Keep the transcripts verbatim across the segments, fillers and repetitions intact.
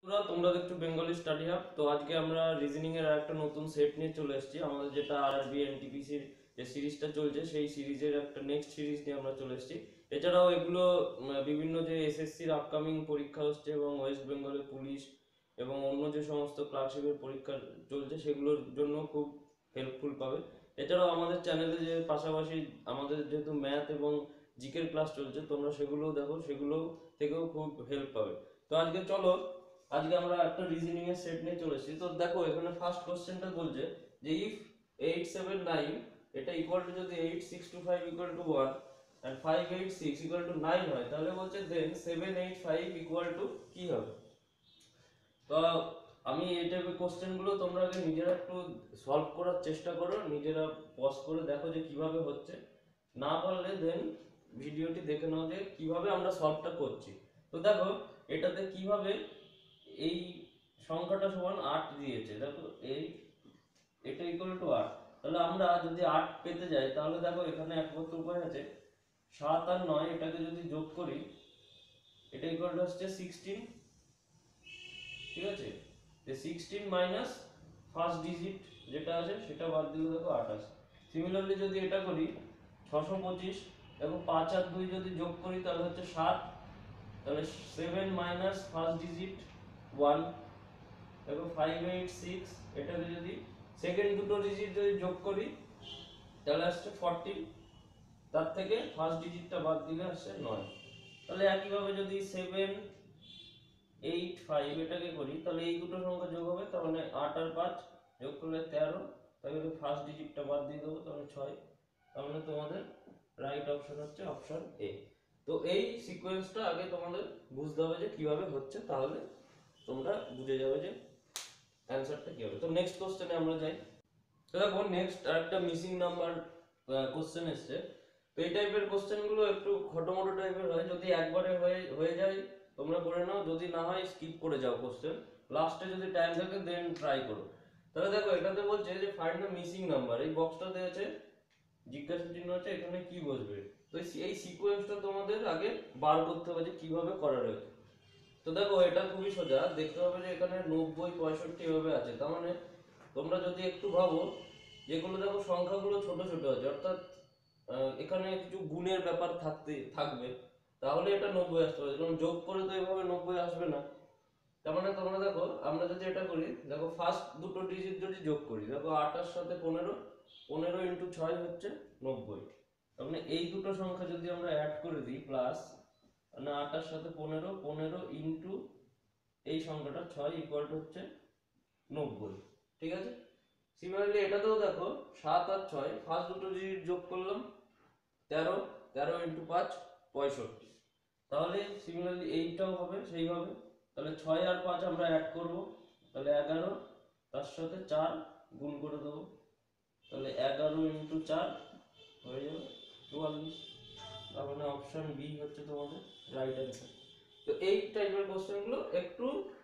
বন্ধুরা, তোমরা দেখছো বেঙ্গলি স্টাডি হাব। তো আজকে আমরা রিজনিং এর একটা নতুন সেট নিয়ে চলে এসেছি। আমাদের যেটা আরআরবি এনটিপিসি এর যে সিরিজটা চলছে সেই সিরিজের একটা নেক্সট সিরিজ নিয়ে আমরা চলে এসেছি। এছাড়াও এগুলো বিভিন্ন যে এসএসসির আপকামিং পরীক্ষা হচ্ছে এবং ওয়েস্ট বেঙ্গলের পুলিশ এবং অন্য যে সমস্ত ক্লার্কশিপের পরীক্ষা চলছে সেগুলোর জন্য খুব হেল্পফুল পাবে। এছাড়াও আমাদের চ্যানেলে যে পাশাপাশি আমাদের যেহেতু ম্যাথ এবং জিকের ক্লাস চলছে, তোমরা সেগুলোও দেখো, সেগুলো থেকেও খুব হেল্প পাবে। তো আজকে চলো, আজকে আমরা একটা রিজনিং এর সেট নিয়ে চলে এসেছি। তো দেখো এখানে ফার্স্ট কোশ্চেনটা বলছে যে ইফ এইট সেভেন নাইন এটা ইকুয়াল টু যদি eight six two five equal to one and five eight six equal to nine হয়, তাহলে বলছে then seven eight five equal to কি হবে। তো আমি এই টাইপের কোশ্চেনগুলো তোমরা আগে নিজেরা একটু সলভ করার চেষ্টা করো, নিজেরা পজ করে দেখো যে কিভাবে হচ্ছে। না পারলে দেন ভিডিওটি দেখে নাও যে কিভাবে আমরা সলভটা করছি। তো দেখো এটাতে কিভাবে এই সংখ্যাটা সমান আট দিয়েছে, দেখো এই এটা ইকুয়াল টু আট। তাহলে আমরা যদি আট পেতে যাই তাহলে দেখো এখানে একমাত্র উপায় আছে, সাত আর নয় এটাকে যদি যোগ করি এটা ইকুয়াল টু হচ্ছে সিক্সটিন। ঠিক আছে, যে সিক্সটিন মাইনাস ফার্স্ট ডিজিট যেটা আছে সেটা বাদ দিলে দেখো আঠাশ। সিমিলারলি যদি এটা করি ছশো পঁচিশ এবং পাঁচ আর দুই যদি যোগ করি তাহলে হচ্ছে সাত, তাহলে seven minus first digit one এবং ফাইভ এইট সিক্স এটাকে যদি সেকেন্ড দুটো ডিজিট যদি যোগ করি তাহলে আসছে ফর্টি, তার থেকে ফার্স্ট ডিজিটটা বাদ দিলে আসছে নয়। তাহলে একইভাবে যদি সেভেন এইট ফাইভ এটাকে করি তাহলে এই দুটো সংখ্যা যোগ হবে, তার মানে আট আর পাঁচ যোগ করলে তেরো, তাহলে ফার্স্ট ডিজিটটা বাদ দিয়ে দেবো, তাহলে ছয়। তার মানে তোমাদের রাইট অপশন হচ্ছে অপশন এ। তো এই সিকোয়েন্সটা আগে তোমাদের বুঝতে হবে যে কিভাবে হচ্ছে, তাহলে তোমরা বুঝে যাবে যে অ্যানসারটা কি হবে। তো নেক্সট কোশ্চেনে আমরা যাই। তো দেখো নেক্সট আরেকটা মিসিং নাম্বার কোশ্চেন এসছে। তো এই টাইপের কোশ্চেনগুলো একটু খটোমটো টাইপের হয়, যদি একবারে হয়ে হয়ে যায় তোমরা করে নাও, যদি না হয় স্কিপ করে যাও কোশ্চেন, লাস্টে যদি টাইম থাকে দেন ট্রাই করো। তাহলে দেখো এটাতে বলছে যে ফাইন্ড দ্য মিসিং নাম্বার, এই বক্সটাতে আছে জিজ্ঞাসা চিহ্ন আছে, এখানে কি বসবে। তো এই সিকোয়েন্সটা তোমাদের আগে বার করতে হবে যে কিভাবে করা রয়েছে। তো দেখো এটা খুবই সোজা, দেখতে হবে যে এখানে নব্বই পঁয়ষট্টি এভাবে আছে, তার মানে তোমরা যদি একটু ভাবো যেগুলো দেখো সংখ্যাগুলো ছোট ছোট আছে, অর্থাৎ এখানে কিছু গুণের ব্যাপার থাকতে থাকবে, তাহলে এটা নব্বই আসতে পারে, কারণ যোগ করে তো এভাবে নব্বই আসবে না। তার মানে তোমরা দেখো আমরা যদি এটা করি, দেখো ফার্স্ট দুটো ডিজিট যদি যোগ করি, দেখো আটার সাথে পনেরো, পনেরো ইন্টু ছয় হচ্ছে নব্বই। তার মানে এই দুটো সংখ্যা যদি আমরা অ্যাড করে দিই প্লাস, মানে আটার সাথে পনেরো, পনেরো ইন্টু এই সংখ্যাটা ছয় ইকুয়াল টু হচ্ছে নব্বই। ঠিক আছে, সিমিলারলি এটাতেও দেখো সাত আর ছয় ফার্স্ট দুটো ডিজিট যোগ করলাম তেরো, তেরো ইন্টু পাঁচ পঁয়ষট্টি। তাহলে সিমিলারলি এইটাও হবে সেইভাবে, তাহলে ছয় আর পাঁচ আমরা অ্যাড করব, তাহলে এগারো, তার সাথে চার গুণ করে দেবো, তাহলে এগারো ইন্টু চার হয়ে যাবে চুয়াল্লিশ। তার মানে অপশন বি হচ্ছে তোমাদের রাইট অ্যান্সার। তো এই টাইপের কোশ্চেনগুলো একটু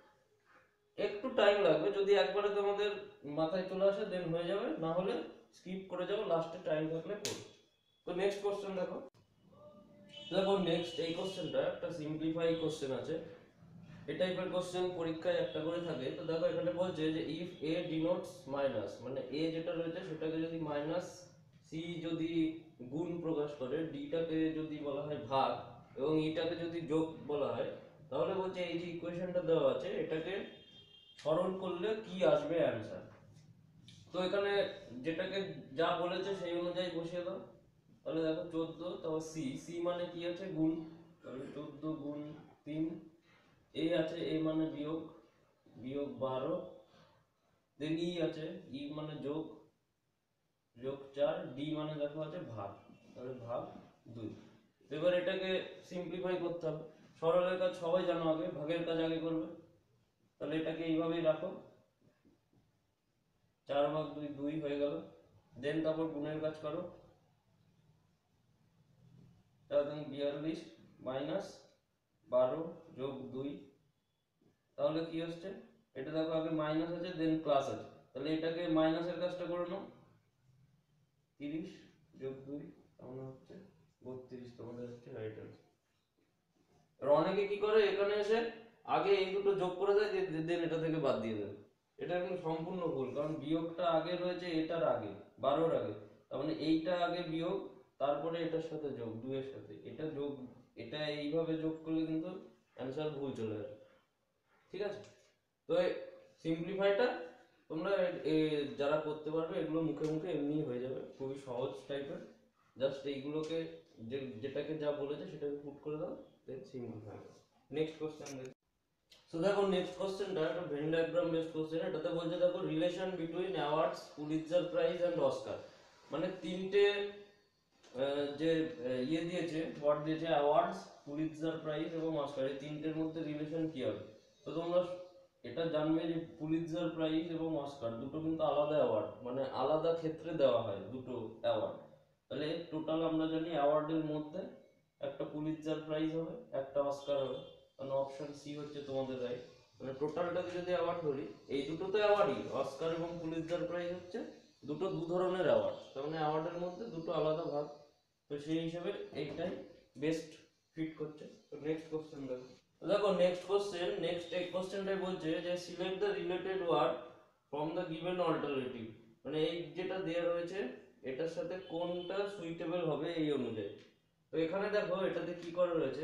একটু টাইম লাগবে, যদি একবারে তোমাদের মাথায় চলে আসে দেন হয়ে যাবে, না হলে স্কিপ করে যাও, লাস্টে টাইম থাকলে করো। তো নেক্সট কোশ্চেন দেখো। দেখো নেক্সট এই কোশ্চেনটা একটা সিম্পলিফাই কোশ্চেন আছে, এই টাইপের কোশ্চেন পরীক্ষায় একটা করে থাকে। তো দেখো এখানে বলছে যে ইফ এ ডিনোটস মাইনাস, মানে এ যেটা রয়েছে সেটাকে যদি মাইনাস, সি যদি গুণ প্রকাশ করে, ডিটাকে যদি বলা হয় ভাগ এবং ইটাকে যদি যোগ বলা হয়, তাহলে বলছে এই যে ইকুয়েশনটা দেওয়া আছে এটাকে সরল করলে কি আসবে অ্যান্সার। তো এখানে যেটাকে যা বলেছে সেই অনুযায়ী বসিয়ে দাও। তাহলে দেখো চোদ্দ, তারপর সি, সি মানে কি আছে গুণ, তাহলে চোদ্দ গুণ তিন। এ আছে, এ মানে বিয়োগ, বিয়োগ বারো। দেন ই আছে, ই মানে যোগ, যোগ চার। ডি মানে দেখো আছে ভাগ, তাহলে ভাগ দুই। এবার এটাকে সিম্পলিফাই করতে হবে, সরলের কাজ সবাই জানো, আগে ভাগের কাজ আগে করবে। তাহলে এটাকে এইভাবেই রাখো, চার ভাগ দুই, দুই হয়ে গেল। দেন তারপর গুণের কাজ করো, তাহলে বিয়াল্লিশ মাইনাস বারো যোগ দুই, তাহলে কি হচ্ছে, এটা দেখো আগে মাইনাস আছে দেন প্লাস আছে, তাহলে এটাকে মাইনাসের কাজটা করে নাও, তিরিশ যোগ দুই তাহলে হচ্ছে বত্রিশ, তোমাদের হচ্ছে রাইট আনসার। আর অনেকে কি করে এখানে এসে আগে এই দুটো যোগ করে দেয়, দেন এটা থেকে বাদ দিয়ে দেবে। এটা কিন্তু সম্পূর্ণ ভুল, কারণ বিয়োগটা আগে রয়েছে এটার আগে, বারোর আগে। তার মানে এইটা আগে বিয়োগ, তারপরে এটার সাথে যোগ, দুইয়ের সাথে এটা যোগ। এটা এইভাবে যোগ করলে কিন্তু অ্যান্সার ভুল চলে আসে। ঠিক আছে, তো সিম্পলিফাইটা তোমরা যারা করতে পারবে এগুলো মুখে মুখে এমনি হয়ে যাবে, খুবই সহজ টাইপের। জাস্ট এইগুলোকে যে যেটাকে যা বলেছে সেটাকে পুট করে দাও, দেন সিম্পলিফাই। নেক্সট কোশ্চেন দেখো। সো দেখো নেক্সট কোশ্চেনটা একটা ভেন ডায়াগ্রাম বেসড কোশ্চেন। এটাতে বলছে দেখো relation between awards, Pulitzer prize and Oscar. মানে তিনটে যে ইয়ে দিয়েছে, ওয়ার্ড দিয়েছে, অ্যাওয়ার্ডস, পুলিৎজার প্রাইজ এবং অস্কার, এই তিনটের মধ্যে রিলেশন কি হবে। তো তোমরা এটা জানবে যে পুলিৎজার প্রাইজ এবং অস্কার দুটো কিন্তু আলাদা অ্যাওয়ার্ড, মানে আলাদা ক্ষেত্রে দেওয়া হয় দুটো অ্যাওয়ার্ড। তাহলে টোটাল আমরা জানি অ্যাওয়ার্ডের মধ্যে একটা পুলিৎজার প্রাইজ হবে, একটা অস্কার হবে, কারণ অপশন সি হচ্ছে তোমাদের রাইট। মানে টোটালটাকে যদি অ্যাওয়ার্ড ধরি, এই দুটো তো অ্যাওয়ার্ডই, অস্কার এবং পুলিৎজার প্রাইজ হচ্ছে দুটো দু ধরনের অ্যাওয়ার্ড, তার মানে অ্যাওয়ার্ডের মধ্যে দুটো আলাদা ভাগ। তো সেই হিসেবে এইটাই বেস্ট ফিট করছে। তো নেক্সট কোশ্চেন দেখো। তো দেখো নেক্সট কোশ্চেন, নেক্সট এই কোশ্চেনটাই বলছে যে select the related word from the given alternative. মানে এই যেটা দেওয়া রয়েছে এটার সাথে কোনটা সুইটেবল হবে এই অনুযায়ী। তো এখানে দেখো এটাতে কি করা রয়েছে,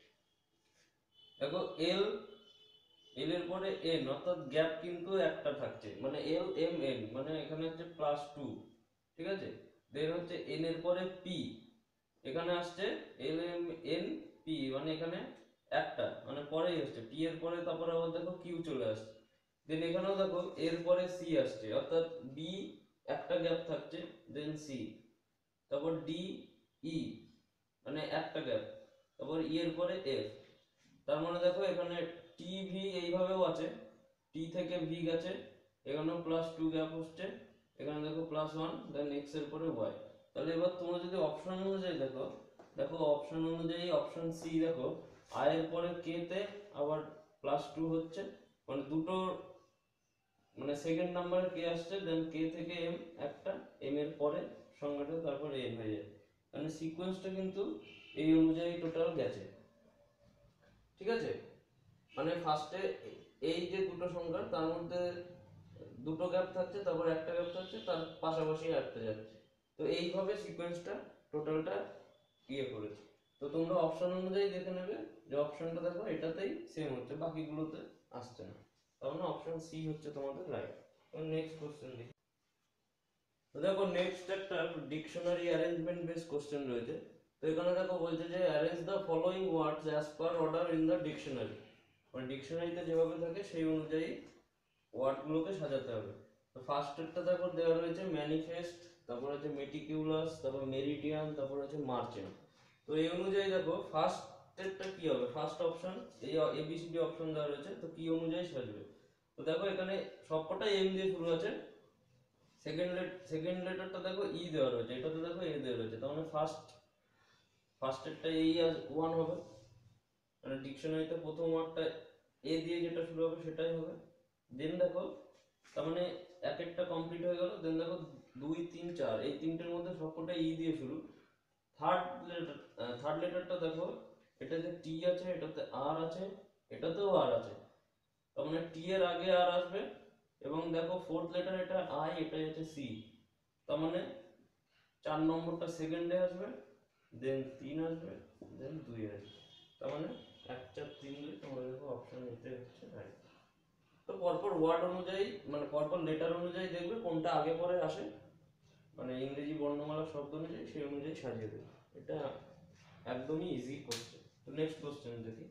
দেখো এল, এল এর পরে এন, অর্থাৎ গ্যাপ কিন্তু একটা থাকছে, মানে এল এম এন, মানে এখানে হচ্ছে প্লাস টু। ঠিক আছে, দেন হচ্ছে এন এর পরে পি, এখানে আসছে এল এম এন পি, মানে এখানে একটা, মানে পরেই আসছে টি এর পরে, তারপরে আবার দেখো কিউ চলে আসছে। দেন এখানেও দেখো এর পরে সি আসছে, অর্থাৎ বি একটা গ্যাপ থাকছে, দেন সি, তারপর ডি ই, মানে একটা গ্যাপ, তারপর ই এর পরে এফ। তার মানে দেখো এখানে টি ভি এইভাবেও আছে, টি থেকে ভি গেছে, এখানেও প্লাস টু গ্যাপ হচ্ছে, এখানে দেখো প্লাস ওয়ান, দেন এক্স এর পরে ওয়াই। তাহলে এবার তোমরা যদি অপশন অনুযায়ী দেখো, দেখো অপশন অনুযায়ী অপশন সি দেখো আই এর পরে কে তে আবার প্লাস টু হচ্ছে, মানে দুটো, মানে সেকেন্ড নাম্বারে কে আসছে, দেন কে থেকে এম একটা, এম এর পরে সংখ্যাটা, তারপর এন হয়ে যায়। মানে সিকোয়েন্সটা কিন্তু এই অনুযায়ী টোটাল গেছে। ঠিক আছে, মানে ফার্স্টে এই যে দুটো সংখ্যা তার মধ্যে দুটো গ্যাপ থাকছে, তারপর একটা গ্যাপ থাকছে, তার পাশাপাশি একটা যাচ্ছে। তো এইভাবে সিকোয়েন্সটা টোটালটা ইয়ে করেছে। তো তোমরা অপশন অনুযায়ী দেখে নেবে যে অপশনটা দেখো এটাতেই সেম হচ্ছে, বাকিগুলোতে আসছে না, তার মানে অপশন সি হচ্ছে তোমাদের রাইট। নেক্সট কোশ্চেন দেখি। তো দেখো নেক্সট একটা ডিকশনারি অ্যারেঞ্জমেন্ট বেস কোশ্চেন রয়েছে। তো এখানে দেখো বলছে যে arrange the following words as per order in the dictionary. মানে ডিকশনারিতে যেভাবে থাকে সেই অনুযায়ী ওয়ার্ডগুলোকে সাজাতে হবে। তো ফার্স্টেরটা দেখো দেওয়া রয়েছে ম্যানিফেস্ট, তারপর আছে মেটিকিউলাস, তারপর মেরিডিয়ান, তারপর আছে মার্চেন্ট। তো এই অনুযায়ী দেখো ফার্স্টেরটা কি হবে, ফার্স্ট অপশন, এই এবিসিডি অপশন দেওয়া রয়েছে, তো কি অনুযায়ী সাজবে। তো দেখো এখানে সবকটাই এম দিয়ে শুরু আছে, সেকেন্ড লেট সেকেন্ড লেটারটা দেখো ই দেওয়া রয়েছে, এটাতে দেখো এ দেওয়া রয়েছে, তার মানে ফার্স্ট ফার্স্টেরটা এই ওয়ান হবে, মানে ডিকশনারিতে প্রথম ওয়ার্ডটা এ দিয়ে যেটা শুরু হবে সেটাই হবে। দেন দেখো তার মানে এক একটা কমপ্লিট হয়ে গেল। দেন দেখো দুই তিন চার এই তিনটের মধ্যে সবকটা ই দিয়ে শুরু। থার্ড লেটার, থার্ড লেটারটা দেখো এটাতে টি আছে, এটাতে আর আছে, এটাতেও আর আছে, তার মানে টি এর আগে আর আসবে। এবং দেখো ফোর্থ লেটার এটা আই, এটা হচ্ছে সি, তার মানে চার নম্বরটা সেকেন্ডে আসবে, দেন তিন আসবে, দেন দুই আসবে, তার মানে এক চার তিন দুই, তোমরা দেখো অপশন এতে হচ্ছে রাইট। তো পরপর ওয়ার্ড অনুযায়ী, মানে পরপর লেটার অনুযায়ী দেখবে কোনটা আগে পরে আসে, মানে ইংরেজি বর্ণমালা শব্দ অনুযায়ী সেই অনুযায়ী সাজিয়ে দেবে। এটা একদমই ইজি কোশ্চেন। তো নেক্সট কোশ্চেন দেখি।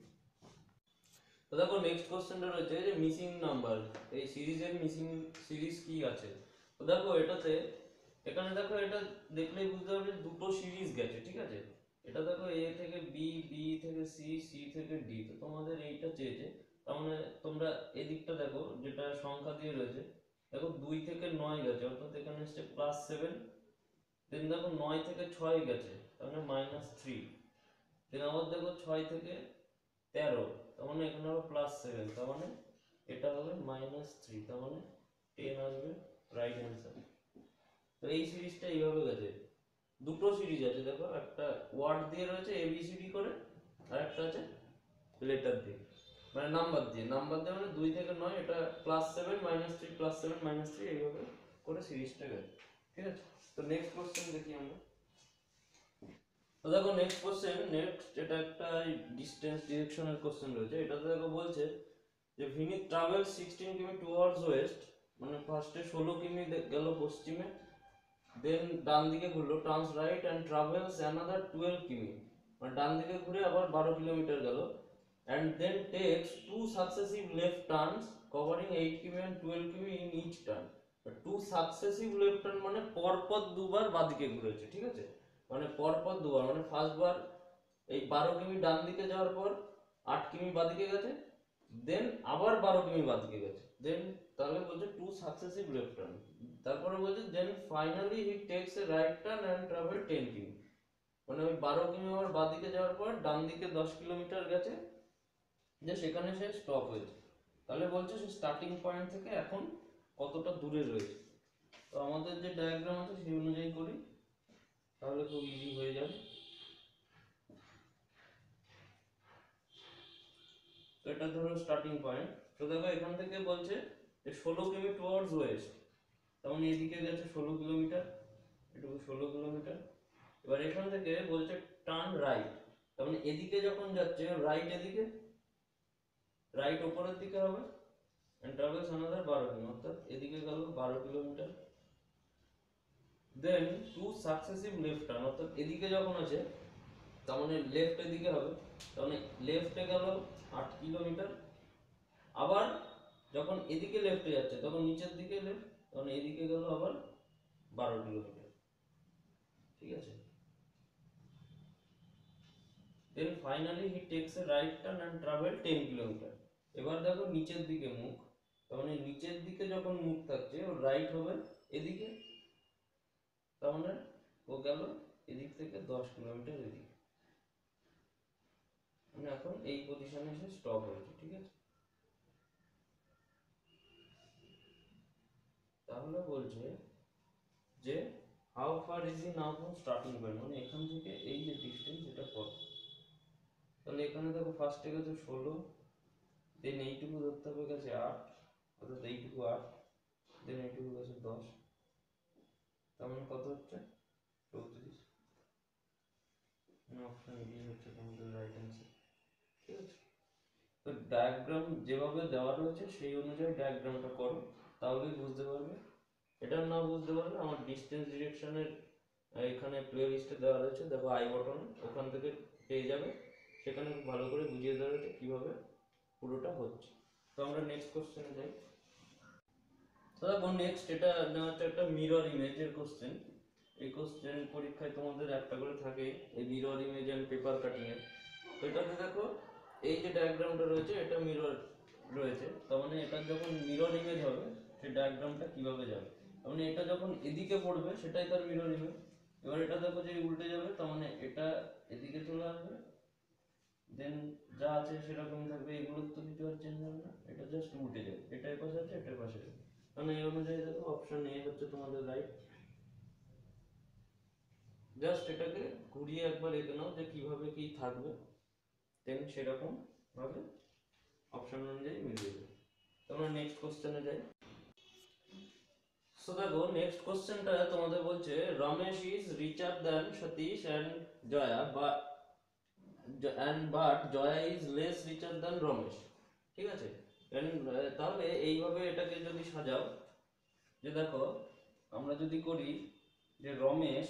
তো দেখো নেক্সট কোশ্চেনটা রয়েছে যে মিসিং নাম্বার, এই সিরিজের মিসিং সিরিজ কি আছে। তো দেখো এটাতে, এখানে দেখো এটা দেখলেই বুঝতে পারবে দুটো সিরিজ গেছে। ঠিক আছে, এটা দেখো এ থেকে বি, বি থেকে সি, সি থেকে ডি। তো তোমাদের এইটা চেয়েছে, তার মানে তোমরা এদিকটা দেখো যেটা সংখ্যা দিয়ে রয়েছে, দেখো দুই থেকে নয় গেছে, অর্থাৎ এখানে এসছে প্লাস সেভেন। দেন দেখো নয় থেকে ছয় গেছে, তার মানে মাইনাস থ্রি। দেন আবার দেখো ছয় থেকে তেরো, তার মানে এখানে হবে প্লাস সেভেন, তার মানে এটা হবে মাইনাস থ্রি, তার মানে টেন আসবে রাইট অ্যান্সার। তো এই সিরিজটা এইভাবে গেছে। দুটো সিরিজ আছে দেখো, একটা ওয়ার্ড দিয়ে রয়েছে এবিসিডি করে, আর একটা আছে লেটার দিয়ে। মানে নাম্বার দিয়ে নাম্বার দিয়ে মানে দুই থেকে নয়, এটা plus seven minus three plus seven minus three এইভাবে করে সিরিজটা গেছে। ঠিক আছে, তো নেক্সট কোশ্চেন দেখি আমরা। তো দেখো নেক্সট কোশ্চেন, নেক্সট এটা একটা ডিস্টেন্স ডিরেকশনের কোশ্চেন রয়েছে। এটাতে দেখো বলছে যে Vineet travel sixteen km towards west, মানে ফার্স্টে ষোলো কিমি গেল পশ্চিমে, দেন ডান দিকে ঘুরলো, turns right and travels another twelve km, মানে ডান দিকে ঘুরে আবার বারো কিলোমিটার গেল, and then takes two successive left turns covering eight কিমি and twelve কিমি in each turn. two successive left turn মানে পরপর দুবার বাদিকে ঘুরেছে। ঠিক আছে, মানে পরপর দুবার, মানে ফার্স্ট বার এই বারো কিমি ডান দিকে যাওয়ার পর আট কিমি বাদিকে গেছে, দেন আবার বারো কিমি বাদিকে গেছে, দেন তাহলে বলছে টু সাকসেসিভ লেফট টার্ন। তারপরে বলছে then finally he takes a right turn and travel ten km, মানে ওই বারো কিমি আবার বাদিকে যাওয়ার পর ডান দিকে দশ কিলোমিটার গেছে, যে সেখানে সে স্টপ হয়েছে। তাহলে বলছে সে স্টার্টিং পয়েন্ট থেকে এখন কতটা দূরে রয়েছে। তো আমাদের যে ডায়াগ্রাম আছে সেই অনুযায়ী করি, তাহলে খুব ইজি হয়ে যাবে। তো এটা ধরো স্টার্টিং পয়েন্ট। তো দেখো এখান থেকে বলছে যে ষোলো কিমি টুয়ার্ডস ওয়েস্ট, তার মানে এদিকে গেছে ষোলো কিলোমিটার, এটুকু ষোলো কিলোমিটার। এবার এখান থেকে বলছে টার্ন রাইট, তার মানে এদিকে যখন যাচ্ছে রাইট, এদিকে রাইট উপরের দিকে হবে, and travels another বারো কিমি, অর্থাৎ এদিকে গেল বারো kilometre. Then two successive left turn, অর্থাৎ এদিকে যখন আছে তার মানে লেফট এদিকে হবে, তার মানে লেফটে গেল আট কিলোমিটার। আবার যখন এদিকে লেফটে যাচ্ছে তখন নিচের দিকে লেফট, তখন এদিকে গেল আবার বারো কিলোমিটার। ঠিক আছে, then finally he takes a right turn and travel ten kilometre. এবার দেখো নিচের দিকে মুখ, তার মানে নিচের দিকে যখন মুখ থাকছে ও রাইট হবে এদিকে, তার মানে ও গেল এদিক থেকে দশ কিলোমিটার এদিকে, মানে এখন এই পজিশনে এসে স্টপ হয়েছে। ঠিক আছে, তাহলে বলছে যে how far is he now from starting point, মানে এখান থেকে এই যে ডিস্টেন্স এটা কত। তাহলে এখানে দেখো ফার্স্টে গেছে ষোলো, দেন এইটুকু ধরতে হবে গেছে আট, অর্থাৎ এইটুকু আট, দেন এইটুকু গেছে দশ, তার মানে কত হচ্ছে চৌত্রিশ। অপশন বি হচ্ছে তোমাদের রাইট অ্যান্সার। ঠিক আছে, তো ডায়াগ্রাম যেভাবে দেওয়া রয়েছে সেই অনুযায়ী ডায়াগ্রামটা করো, তাহলেই বুঝতে পারবে। এটা না বুঝতে পারলে আমার ডিস্টেন্স ডিরেকশনের এখানে প্লে লিস্টে দেওয়া রয়েছে, দেখো আই বটন, ওখান থেকে পেয়ে যাবে, সেখানে ভালো করে বুঝিয়ে দেওয়া রয়েছে কিভাবে পুরোটা হচ্ছে। তো আমরা নেক্সট কোশ্চেনে যাই। তো দেখো নেক্সট এটা নেওয়া হচ্ছে একটা মিরর ইমেজের কোশ্চেন। এই কোশ্চেন পরীক্ষায় তোমাদের একটা করে থাকে, এই mirror image and paper cutting এর। তো এটাতে দেখো এই যে ডায়াগ্রামটা রয়েছে এটা মিরর রয়েছে, তার মানে এটা যখন মিরর ইমেজ হবে সেই ডায়াগ্রামটা কিভাবে যাবে, তার মানে এটা যখন এদিকে পড়বে সেটাই তার মিরর ইমেজ। এবার এটা দেখো যে উল্টে যাবে, তার মানে এটা এদিকে চলে আসবে, দেন যা আছে সেরকম থাকবে, এগুলো তো কিছু আর চেঞ্জ হবে না, এটা জাস্ট উল্টে যাবে, এটার পাশে আছে এটার পাশে আছে। মানে এই অনুযায়ী দেখো অপশন এ হচ্ছে তোমাদের রাইট। জাস্ট এটাকে ঘুরিয়ে একবার এঁকে নাও যে কিভাবে কি থাকবে, দেন সেরকম ভাবে অপশন অনুযায়ী মিলিয়ে দেবে। তোমরা নেক্সট কোশ্চেনে যাই। সো দেখো নেক্সট কোশ্চেনটা তোমাদের বলছে Ramesh is richer than Satish and Jaya, but and but Jaya is less richer than Ramesh. ঠিক আছে, তাহলে এইভাবে এটাকে যদি সাজাও, যে দেখো আমরা যদি করি যে Ramesh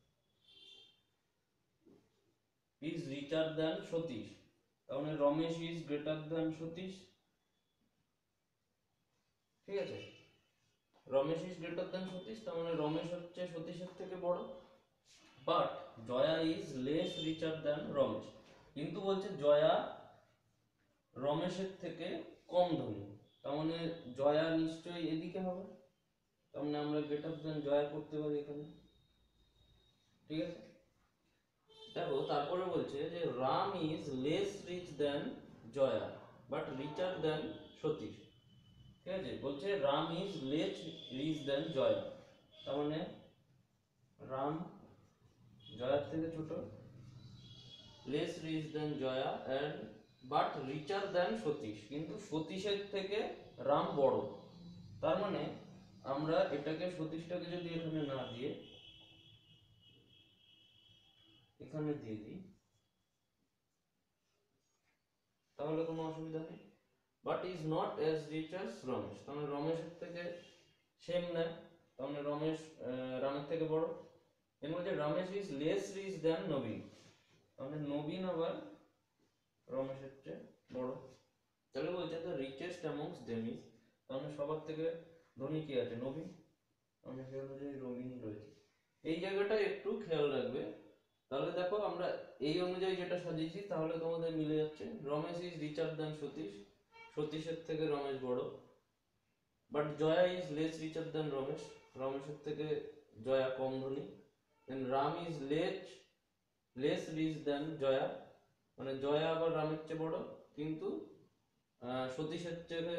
is richer than Satish, তাহলে Ramesh is greater than Satish. ঠিক আছে, Ramesh is greater than Satish, তার মানে রমেশ হচ্ছে সতীশের থেকে বড়। But Jaya is less richer than Ramesh, কিন্তু বলছে জয়া রমেশের থেকে কম ধনী, তার মানে জয়া নিশ্চয়ই এদিকে হবে, তার মানে আমরা গ্রেটার দ্যান জয়া করতে পারি এখানে। ঠিক আছে, দেখো তারপরে বলছে যে Ram is less rich than Jaya but richer than Satish. ঠিক আছে, বলছে Ram is less rich than Jaya, তার মানে রাম জয়ার থেকে ছোট, less rich than Jaya, and but richer than Satish, কিন্তু সতীশের থেকে রাম বড়। তার মানে আমরা এটাকে সতীশটাকে যদি এখানে না দিয়ে এখানে দিয়ে দিই তাহলে কোনো অসুবিধা নেই। But is not as rich as Ramesh, তাহলে রমেশের থেকে সেম নেয়, তাহলে রমেশ রামের থেকে বড়। এর মধ্যে Ramesh is less rich than নবীন, তাহলে নবীন আবার রমেশের চেয়ে বড়। তাহলে বলছে the richest amongst them is, তাহলে সবার থেকে ধনী কি আছে? নবীন, তাহলে সে অনুযায়ী নবীন রয়েছে। এই জায়গাটা একটু খেয়াল রাখবে। তাহলে দেখো আমরা এই অনুযায়ী যেটা সাজিয়েছি তাহলে তোমাদের মিলে যাচ্ছে। Ramesh is richer than Satish, সতীশের থেকে রমেশ বড়। But Jaya is less richer than Ramesh, রমেশের থেকে জয়া কম ধনী। Then Ram is less less rich than Jaya, মানে জয়া আবার রামের চেয়ে বড়, কিন্তু সতীশের থেকে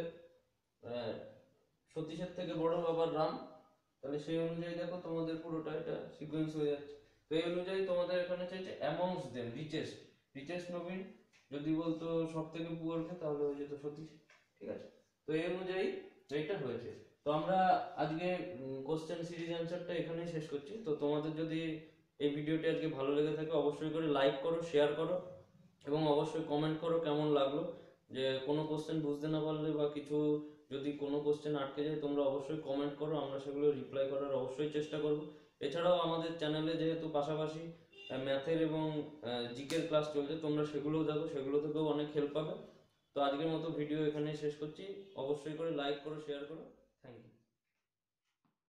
সতীশের থেকে বড় আবার রাম। তাহলে সেই অনুযায়ী দেখো তোমাদের পুরোটা এটা সিকোয়েন্স হয়ে যাচ্ছে। তো এই অনুযায়ী তোমাদের এখানে চাইছে অ্যামংস দেম রিচেস্ট, রিচেস্ট নবীন, যদি বলতো সব থেকে পুয়ার কে তাহলে হয়ে যেত সতীশ। ঠিক আছে, তো এই অনুযায়ী এইটা হয়েছে। তো আমরা আজকে কোশ্চেন সিরিজ অ্যান্সারটা এখানেই শেষ করছি। তো তোমাদের যদি এই ভিডিওটি আজকে ভালো লেগে থাকে অবশ্যই করে লাইক করো, শেয়ার করো এবং অবশ্যই কমেন্ট করো কেমন লাগলো। যে কোনো কোশ্চেন বুঝতে না পারলে বা কিছু যদি কোনো কোশ্চেন আটকে যায় তোমরা অবশ্যই কমেন্ট করো, আমরা সেগুলো রিপ্লাই করার অবশ্যই চেষ্টা করব। এছাড়াও আমাদের চ্যানেলে যেহেতু পাশাপাশি ম্যাথের এবং জিকের ক্লাস চলছে, তোমরা সেগুলোও দেখো, সেগুলো থেকেও অনেক হেল্প পাবে। তো আজকের মতো ভিডিও এখানেই শেষ করছি, অবশ্যই করে লাইক করো, শেয়ার করো।